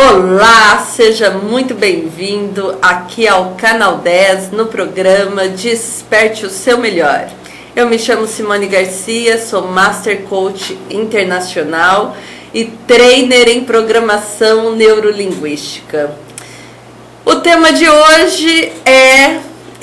Olá, seja muito bem-vindo aqui ao Canal 10 no programa Desperte o Seu Melhor. Eu me chamo Simone Garcia, sou Master Coach Internacional e trainer em Programação Neurolinguística. O tema de hoje é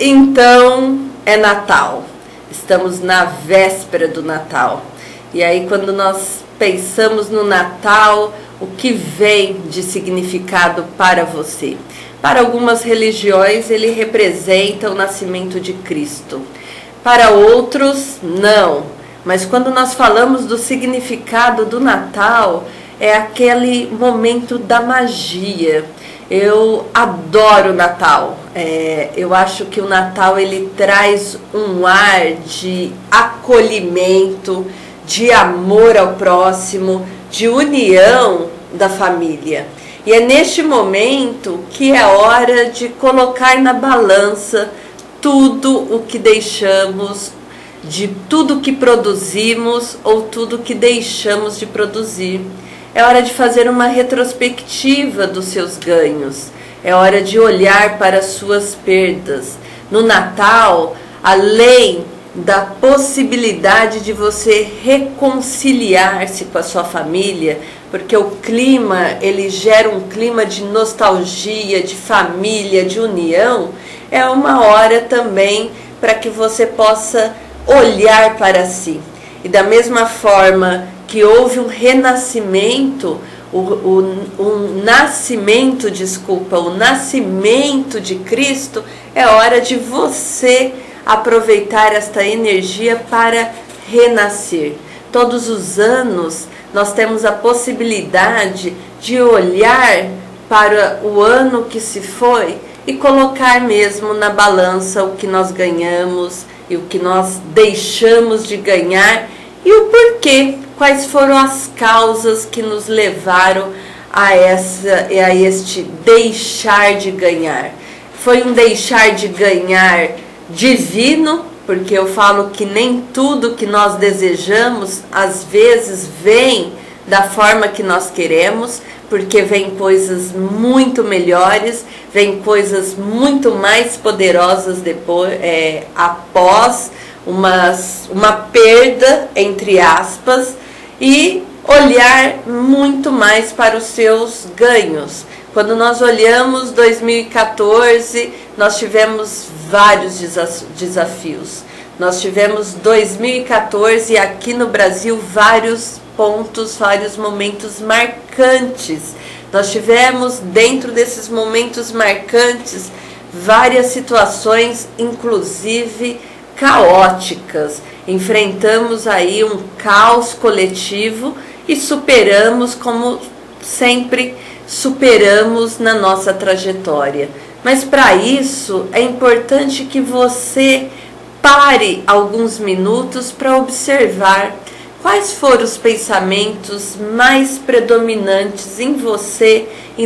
Natal. Estamos na véspera do Natal. E aí quando nós pensamos no Natal, o que vem de significado para você? Para algumas religiões ele representa o nascimento de Cristo. Para outros, não. Mas quando nós falamos do significado do Natal, é aquele momento da magia. Eu adoro o Natal. Eu acho que o Natal ele traz um ar de acolhimento, de amor ao próximo, de união da família. E é neste momento que é hora de colocar na balança tudo o que deixamos, de tudo que produzimos ou tudo que deixamos de produzir. É hora de fazer uma retrospectiva dos seus ganhos. É hora de olhar para as suas perdas. No Natal, além da possibilidade de você reconciliar-se com a sua família, porque o clima, ele gera um clima de nostalgia, de família, de união, é uma hora também para que você possa olhar para si. E da mesma forma que houve um renascimento, o nascimento de Cristo, é hora de você aproveitar esta energia para renascer. Todos os anos nós temos a possibilidade de olhar para o ano que se foi e colocar mesmo na balança o que nós ganhamos e o que nós deixamos de ganhar e o porquê, quais foram as causas que nos levaram a este deixar de ganhar. Foi um deixar de ganhar divino, porque eu falo que nem tudo que nós desejamos às vezes vem da forma que nós queremos, porque vem coisas muito melhores, vem coisas muito mais poderosas após uma perda, entre aspas, e olhar muito mais para os seus ganhos. Quando nós olhamos 2014, nós tivemos vários desafios. Nós tivemos 2014 aqui no Brasil vários pontos, vários momentos marcantes. Nós tivemos dentro desses momentos marcantes várias situações, inclusive caóticas. Enfrentamos aí um caos coletivo e superamos como sempre superamos na nossa trajetória. Mas para isso é importante que você pare alguns minutos para observar quais foram os pensamentos mais predominantes em você em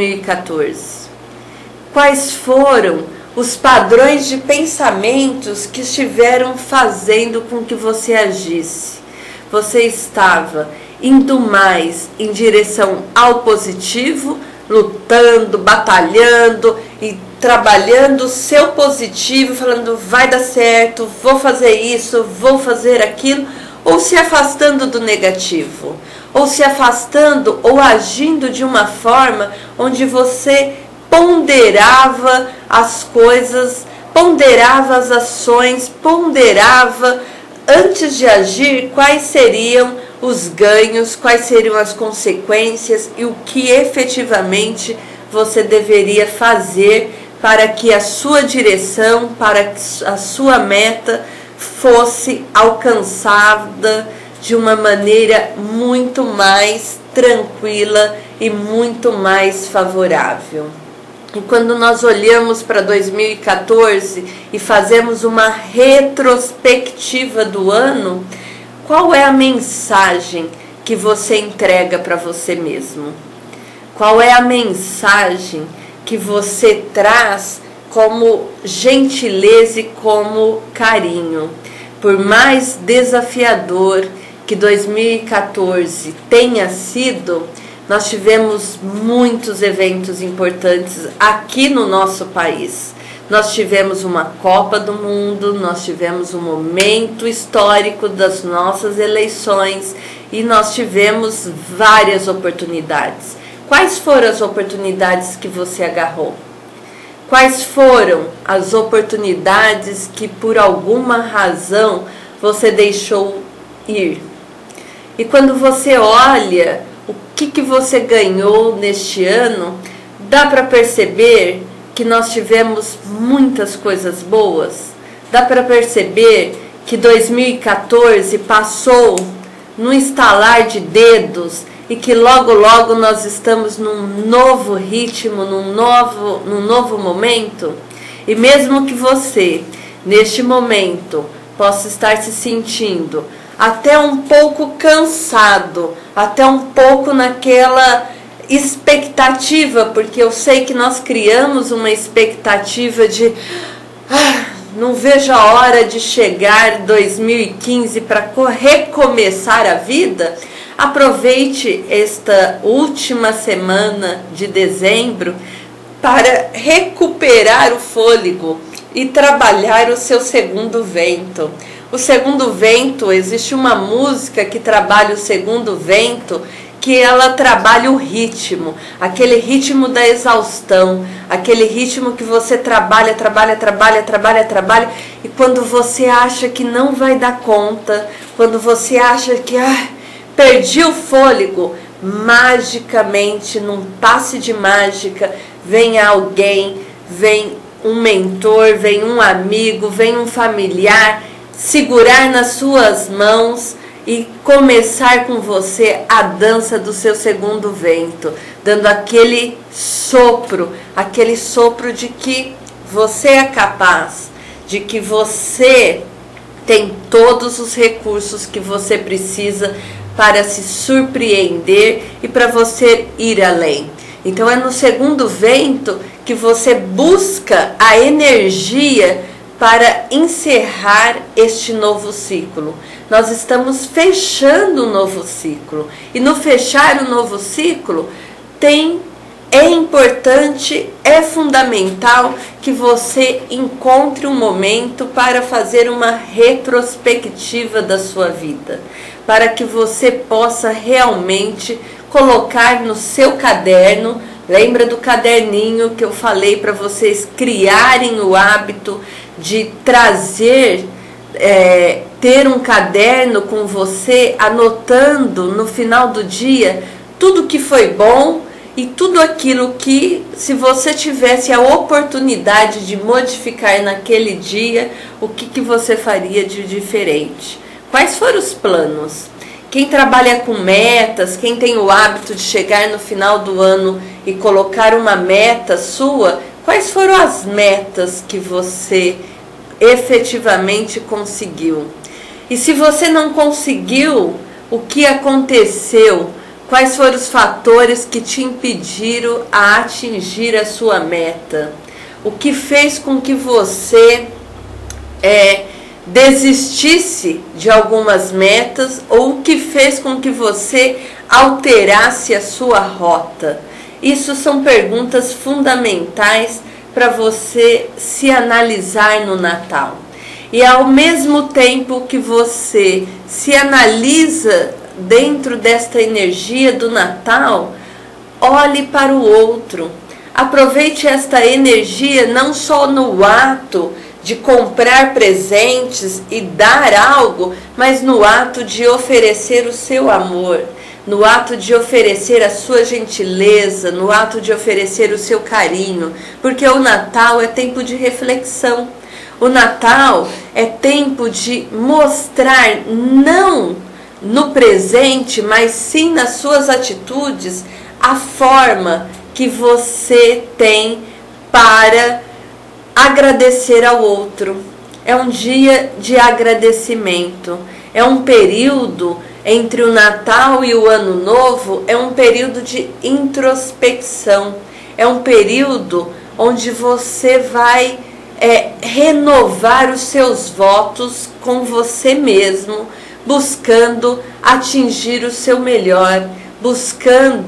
2014. Quais foram os padrões de pensamentos que estiveram fazendo com que você agisse. Você estava indo mais em direção ao positivo, lutando, batalhando e trabalhando o seu positivo, falando vai dar certo, vou fazer isso, vou fazer aquilo, ou se afastando do negativo, ou se afastando ou agindo de uma forma onde você ponderava as coisas, ponderava as ações, ponderava antes de agir quais seriam os ganhos, quais seriam as consequências e o que efetivamente você deveria fazer para que a sua direção, para que a sua meta fosse alcançada de uma maneira muito mais tranquila e muito mais favorável. E quando nós olhamos para 2014 e fazemos uma retrospectiva do ano, qual é a mensagem que você entrega para você mesmo? Qual é a mensagem que você traz como gentileza e como carinho? Por mais desafiador que 2014 tenha sido, nós tivemos muitos eventos importantes aqui no nosso país. Nós tivemos uma Copa do Mundo, nós tivemos um momento histórico das nossas eleições e nós tivemos várias oportunidades. Quais foram as oportunidades que você agarrou? Quais foram as oportunidades que por alguma razão você deixou ir? E quando você olha o que você ganhou neste ano, dá para perceber que nós tivemos muitas coisas boas. Dá para perceber que 2014 passou num estalar de dedos e que logo logo nós estamos num novo ritmo, num novo momento. E mesmo que você, neste momento, possa estar se sentindo até um pouco cansado, até um pouco naquela expectativa, porque eu sei que nós criamos uma expectativa de não vejo a hora de chegar 2015 para recomeçar a vida. Aproveite esta última semana de dezembro para recuperar o fôlego e trabalhar o seu segundo vento. O segundo vento, existe uma música que trabalha o segundo vento, que ela trabalha o ritmo, aquele ritmo da exaustão, aquele ritmo que você trabalha, e quando você acha que não vai dar conta, quando você acha que perdi o fôlego, magicamente, num passe de mágica, vem alguém, vem um mentor, vem um amigo, vem um familiar, segurar nas suas mãos e começar com você a dança do seu segundo vento, dando aquele sopro de que você é capaz, de que você tem todos os recursos que você precisa para se surpreender e para você ir além. Então é no segundo vento que você busca a energia para encerrar este novo ciclo. Nós estamos fechando um novo ciclo. E no fechar o novo ciclo, é importante, é fundamental que você encontre um momento para fazer uma retrospectiva da sua vida. Para que você possa realmente colocar no seu caderno. Lembra do caderninho que eu falei para vocês criarem o hábito de trazer, ter um caderno com você, anotando no final do dia tudo que foi bom e tudo aquilo que, se você tivesse a oportunidade de modificar naquele dia, o que você faria de diferente? Quais foram os planos? Quem trabalha com metas, quem tem o hábito de chegar no final do ano e colocar uma meta sua, quais foram as metas que você efetivamente conseguiu? E se você não conseguiu, o que aconteceu? Quais foram os fatores que te impediram a atingir a sua meta? O que fez com que você desistisse de algumas metas, ou o que fez com que você alterasse a sua rota? Isso são perguntas fundamentais para você se analisar no Natal. E ao mesmo tempo que você se analisa dentro desta energia do Natal, olhe para o outro. Aproveite esta energia não só no ato de comprar presentes e dar algo, mas no ato de oferecer o seu amor, no ato de oferecer a sua gentileza, no ato de oferecer o seu carinho, porque o Natal é tempo de reflexão. O Natal é tempo de mostrar, não no presente, mas sim nas suas atitudes, a forma que você tem para agradecer ao outro. É um dia de agradecimento, é um período entre o Natal e o Ano Novo, é um período de introspecção, é um período onde você vai renovar os seus votos com você mesmo, buscando atingir o seu melhor, buscando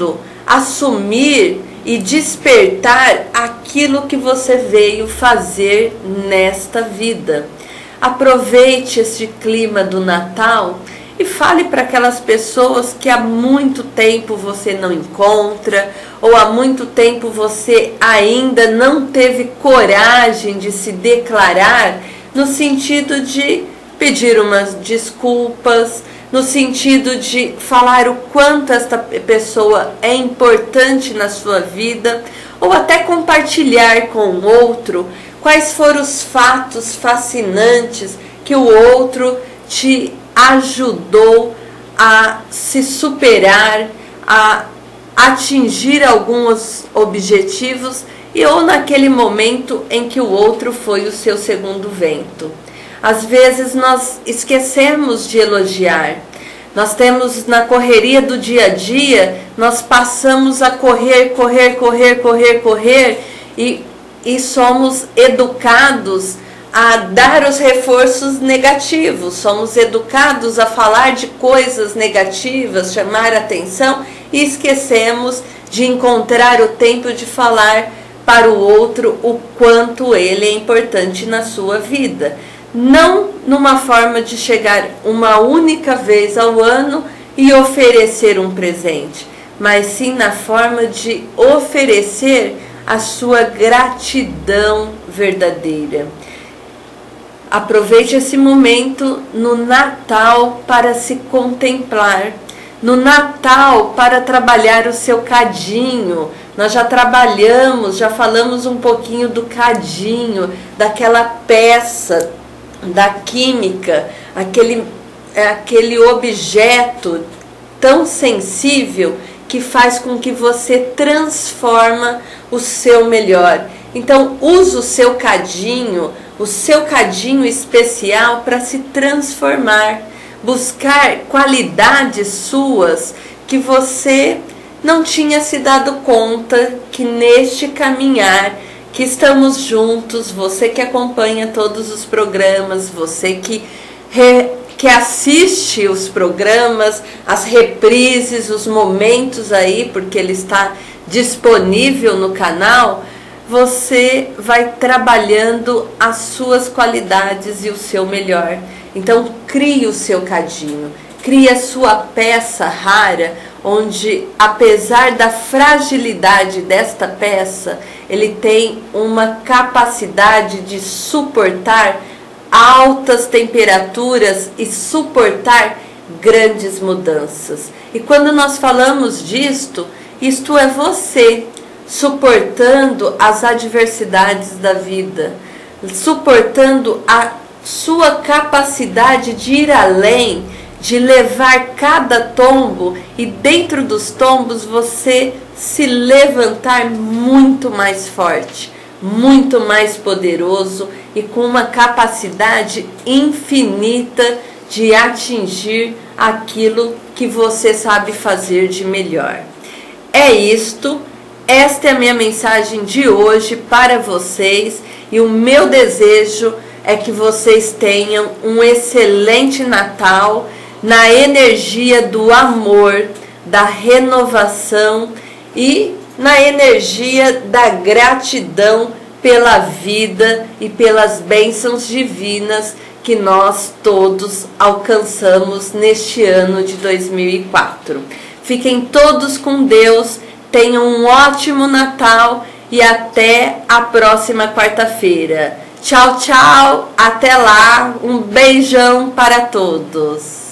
assumir e despertar aquilo que você veio fazer nesta vida. Aproveite esse clima do Natal e fale para aquelas pessoas que há muito tempo você não encontra, ou há muito tempo você ainda não teve coragem de se declarar, no sentido de pedir umas desculpas, no sentido de falar o quanto esta pessoa é importante na sua vida, ou até compartilhar com o outro quais foram os fatos fascinantes que o outro te ajudou a se superar, a atingir alguns objetivos, e ou naquele momento em que o outro foi o seu segundo vento. Às vezes nós esquecemos de elogiar. Nós temos na correria do dia a dia, nós passamos a correr e somos educados a dar os reforços negativos, somos educados a falar de coisas negativas, chamar atenção, e esquecemos de encontrar o tempo de falar para o outro o quanto ele é importante na sua vida. Não numa forma de chegar uma única vez ao ano e oferecer um presente, mas sim na forma de oferecer a sua gratidão verdadeira. Aproveite esse momento no Natal para se contemplar, no Natal para trabalhar o seu cadinho. Nós já trabalhamos, já falamos um pouquinho do cadinho, daquela peça da química, aquele objeto tão sensível que faz com que você transforma o seu melhor. Então use o seu cadinho especial para se transformar, buscar qualidades suas que você não tinha se dado conta que neste caminhar que estamos juntos, você que acompanha todos os programas, você que assiste os programas, as reprises, os momentos aí, porque ele está disponível no canal, você vai trabalhando as suas qualidades e o seu melhor. Então crie o seu cadinho, crie a sua peça rara, onde apesar da fragilidade desta peça, ele tem uma capacidade de suportar altas temperaturas e suportar grandes mudanças. E quando nós falamos disto, isto é você suportando as adversidades da vida, suportando a sua capacidade de ir além, de levar cada tombo e dentro dos tombos você se levantar muito mais forte, muito mais poderoso e com uma capacidade infinita de atingir aquilo que você sabe fazer de melhor. É isto, esta é a minha mensagem de hoje para vocês e o meu desejo é que vocês tenham um excelente Natal na energia do amor, da renovação e na energia da gratidão pela vida e pelas bênçãos divinas que nós todos alcançamos neste ano de 2004. Fiquem todos com Deus, tenham um ótimo Natal e até a próxima quarta-feira. Tchau, tchau, até lá, um beijão para todos.